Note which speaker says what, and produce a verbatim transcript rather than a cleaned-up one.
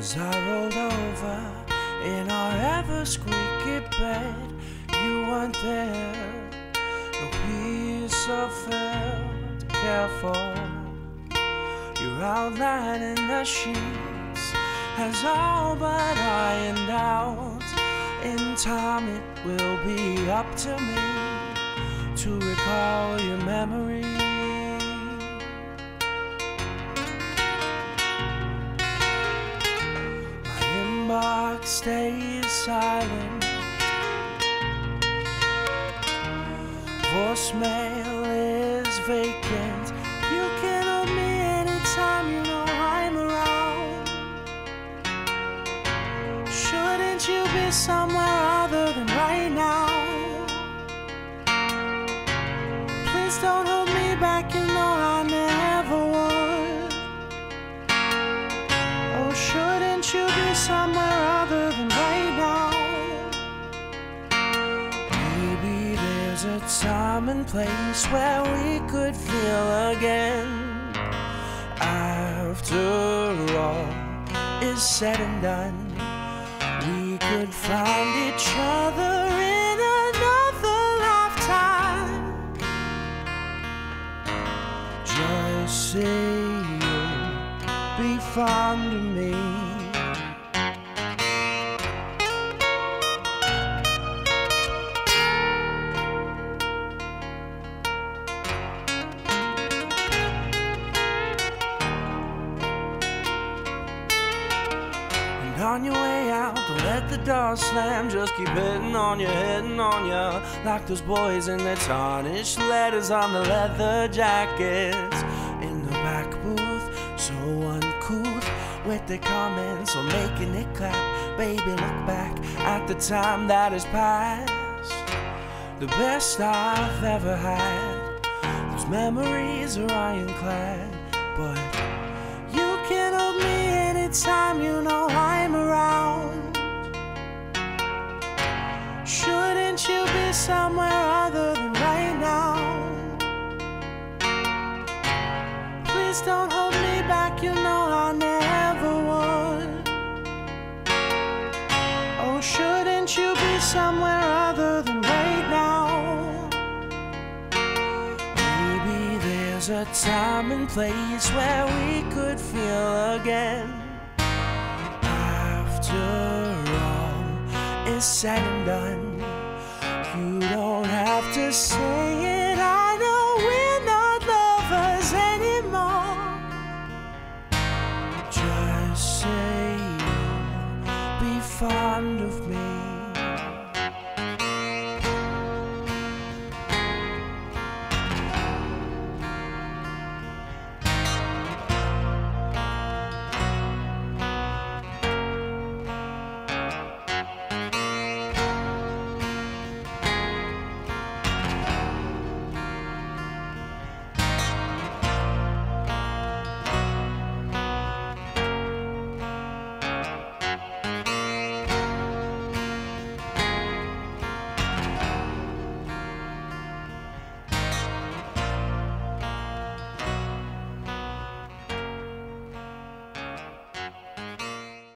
Speaker 1: As I rolled over in our ever-squeaky bed, you weren't there. No piece of felt to care for. Your outline in the sheets has all but ironed out. In time it will be up to me to recall your memory. My inbox stays silent. Voicemail is vacant. You can hold me anytime, you know I'm around. Shouldn't you be somewhere other than right now? Please don't hold me back, you know I never would. Oh, shouldn't you be somewhere other than right now? Maybe there's a time and place where we could feel again. After all is said and done, we could find each other in another lifetime. Just say you'll be fond of me. On your way out, don't let the door slam. Just keep hitting on you, hitting on you, like those boys in their tarnished letters on the leather jackets. In the back booth, so uncouth with their comments or making it clap. Baby, look back at the time that has passed. The best I've ever had. Those memories are ironclad, but you can hold me anytime, you know I'm around. Shouldn't you be somewhere other than right now? Please don't hold me back, you know I never would. Oh, shouldn't you be somewhere other than right now? Maybe there's a time and place where we could feel again. After all is said and done, you don't have to say it. I know we're not lovers anymore. Just say you'll be fond of me.